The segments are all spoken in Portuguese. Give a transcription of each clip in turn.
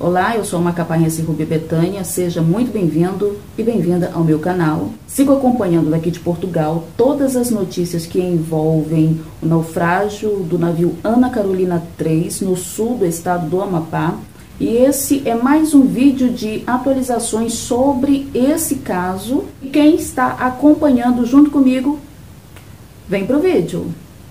Olá, eu sou a macapaense Rubi Betânia, seja muito bem-vindo e bem-vinda ao meu canal. Sigo acompanhando daqui de Portugal todas as notícias que envolvem o naufrágio do navio Ana Carolina III no sul do estado do Amapá. E esse é mais um vídeo de atualizações sobre esse caso. E quem está acompanhando junto comigo, vem pro vídeo.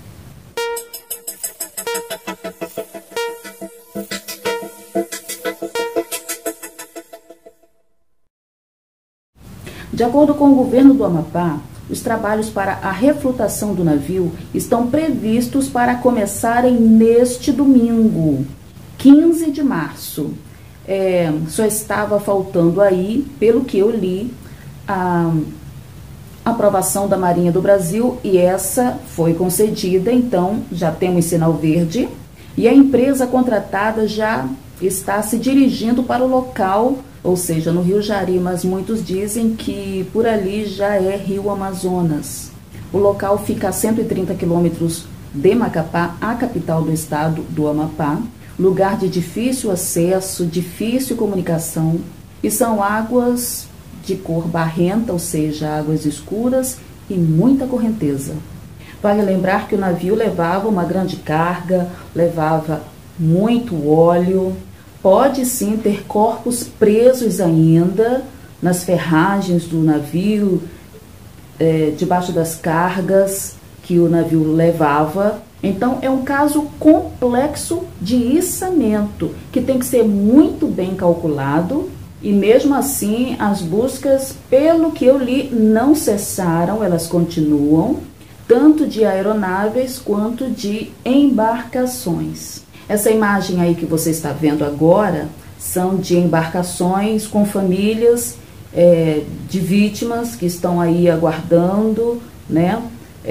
De acordo com o governo do Amapá, os trabalhos para a reflutação do navio estão previstos para começarem neste domingo, 15 de março. Só estava faltando aí, pelo que eu li, a aprovação da Marinha do Brasil, e essa foi concedida, então já temos sinal verde. E a empresa contratada já está se dirigindo para o local, ou seja, no Rio Jari, mas muitos dizem que por ali já é Rio Amazonas. O local fica a 130 quilômetros de Macapá, a capital do estado do Amapá, lugar de difícil acesso, difícil comunicação, e são águas de cor barrenta, ou seja, águas escuras e muita correnteza. Vale lembrar que o navio levava uma grande carga, levava muito óleo. Pode sim ter corpos presos ainda nas ferragens do navio, debaixo das cargas que o navio levava. Então é um caso complexo de içamento que tem que ser muito bem calculado. E mesmo assim as buscas, pelo que eu li, não cessaram, elas continuam, tanto de aeronaves quanto de embarcações. Essa imagem aí que você está vendo agora são de embarcações com famílias de vítimas que estão aí aguardando, né,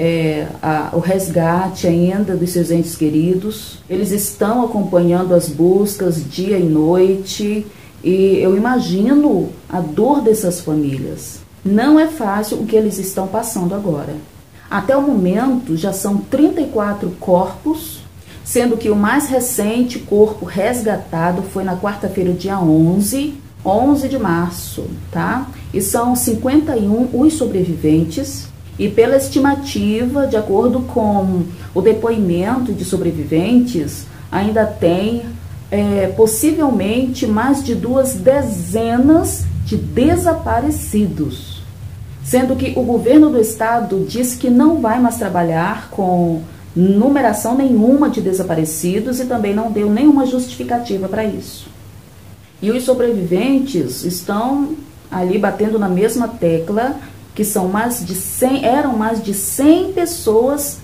o resgate ainda dos seus entes queridos. Eles estão acompanhando as buscas dia e noite e eu imagino a dor dessas famílias. Não é fácil o que eles estão passando agora. Até o momento já são 34 corpos, sendo que o mais recente corpo resgatado foi na quarta-feira, dia 11 de março, tá? E são 51 os sobreviventes, e pela estimativa, de acordo com o depoimento de sobreviventes, ainda tem possivelmente mais de 2 dezenas de desaparecidos, sendo que o governo do estado disse que não vai mais trabalhar com numeração nenhuma de desaparecidos e também não deu nenhuma justificativa para isso. E os sobreviventes estão ali batendo na mesma tecla, que são eram mais de 100 pessoas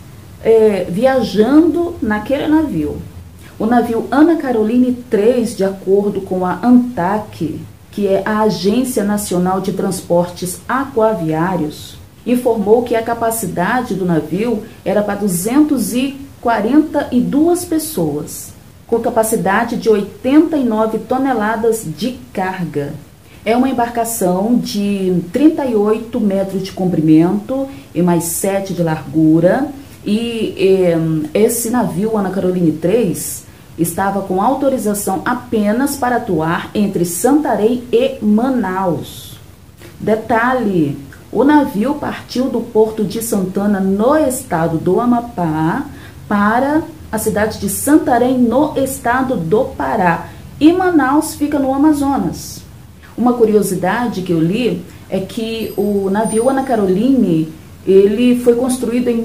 viajando naquele navio. O navio Ana Carolina III, de acordo com a ANTAQ, que é a Agência Nacional de Transportes Aquaviários, informou que a capacidade do navio era para 242 pessoas, com capacidade de 89 toneladas de carga. É uma embarcação de 38 metros de comprimento e mais 7 de largura. E esse navio Ana Carolina III estava com autorização apenas para atuar entre Santarém e Manaus. Detalhe: o navio partiu do porto de Santana, no estado do Amapá, para a cidade de Santarém, no estado do Pará. E Manaus fica no Amazonas. Uma curiosidade que eu li é que o navio Ana Carolina, ele foi construído em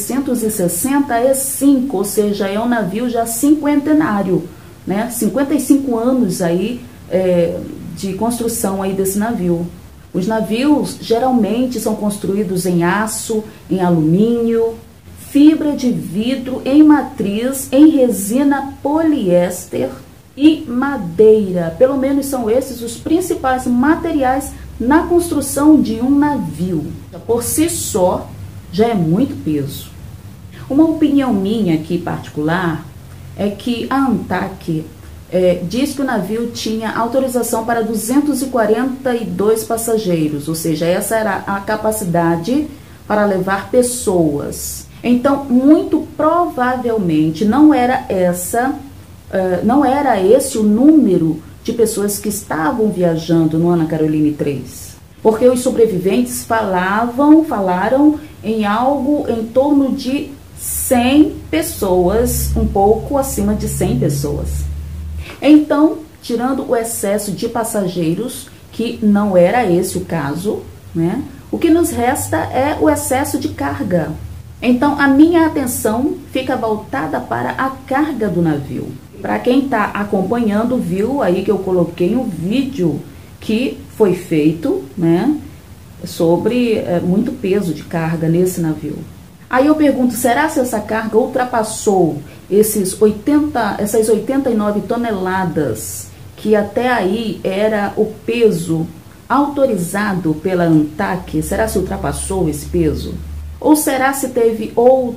1965, ou seja, é um navio já cinquentenário, né? 55 anos aí de construção aí desse navio. Os navios geralmente são construídos em aço, em alumínio, fibra de vidro, em matriz, em resina poliéster e madeira. Pelo menos são esses os principais materiais na construção de um navio. Por si só, já é muito peso. Uma opinião minha aqui particular é que a ANTAQ diz que o navio tinha autorização para 242 passageiros, ou seja, essa era a capacidade para levar pessoas. Então, muito provavelmente não era esse o número de pessoas que estavam viajando no Ana Caroline 3. Porque os sobreviventes falaram em algo em torno de 100 pessoas, um pouco acima de 100 pessoas. Então, tirando o excesso de passageiros, que não era esse o caso, né? O que nos resta é o excesso de carga. Então, a minha atenção fica voltada para a carga do navio. Para quem está acompanhando, viu aí que eu coloquei um vídeo que foi feito, né, sobre muito peso de carga nesse navio. Aí eu pergunto, será se essa carga ultrapassou essas 89 toneladas, que até aí era o peso autorizado pela ANTAC? Será se ultrapassou esse peso? Ou será se teve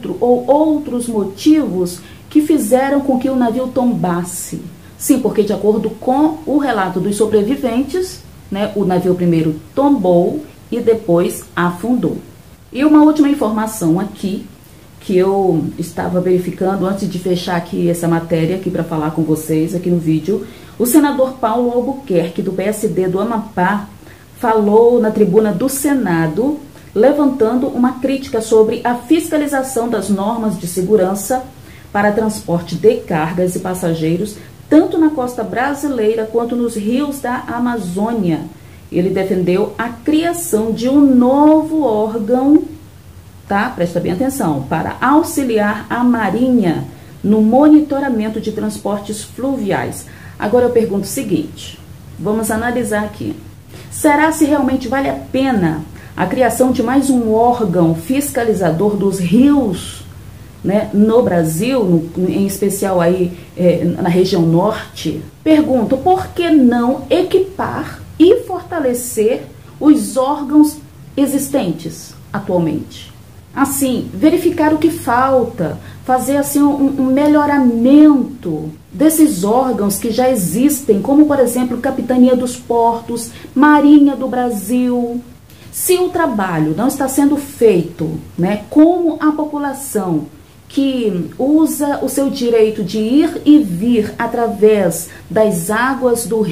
outros motivos que fizeram com que o navio tombasse? Sim, porque de acordo com o relato dos sobreviventes, né, o navio primeiro tombou e depois afundou. E uma última informação aqui, que eu estava verificando antes de fechar aqui essa matéria aqui para falar com vocês aqui no vídeo. O senador Paulo Albuquerque, do PSD do Amapá, falou na tribuna do Senado, levantando uma crítica sobre a fiscalização das normas de segurança para transporte de cargas e passageiros, tanto na costa brasileira quanto nos rios da Amazônia. Ele defendeu a criação de um novo órgão, tá? Presta bem atenção, para auxiliar a Marinha no monitoramento de transportes fluviais. Agora eu pergunto o seguinte, vamos analisar aqui. Será se realmente vale a pena a criação de mais um órgão fiscalizador dos rios, né, no Brasil, em especial aí na região norte? Pergunto, por que não equipar e fortalecer os órgãos existentes atualmente? Assim, verificar o que falta, fazer assim um melhoramento desses órgãos que já existem, como por exemplo Capitania dos Portos, Marinha do Brasil. Se o trabalho não está sendo feito, né, como a população que usa o seu direito de ir e vir através das águas dos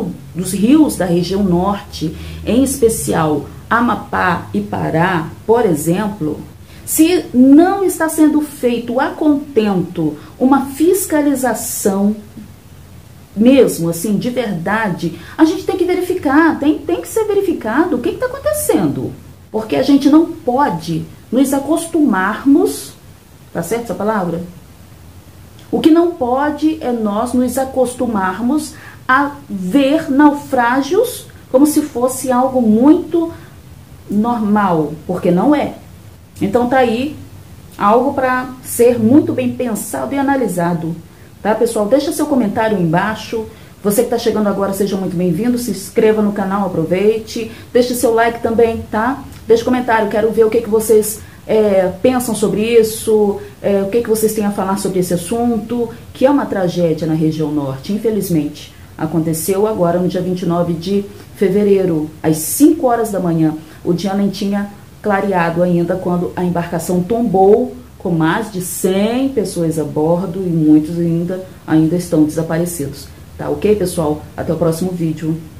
rios da região norte, em especial Amapá e Pará, por exemplo, se não está sendo feito a contento uma fiscalização mesmo, assim, de verdade, a gente tem que verificar, tem que ser verificado o que está acontecendo. Porque a gente não pode nos acostumarmos, tá certo essa palavra? O que não pode é nós nos acostumarmos a ver naufrágios como se fosse algo muito normal, porque não é. Então tá aí algo para ser muito bem pensado e analisado. Tá, pessoal? Deixa seu comentário aí embaixo. Você que está chegando agora, seja muito bem-vindo. Se inscreva no canal, aproveite. Deixe seu like também, tá? Deixe comentário, quero ver o que vocês pensam sobre isso, o que vocês têm a falar sobre esse assunto, que é uma tragédia na região norte, infelizmente. Aconteceu agora no dia 29 de fevereiro, às 5 horas da manhã. O dia nem tinha clareado ainda quando a embarcação tombou, com mais de 100 pessoas a bordo e muitos ainda estão desaparecidos. Tá ok, pessoal? Até o próximo vídeo.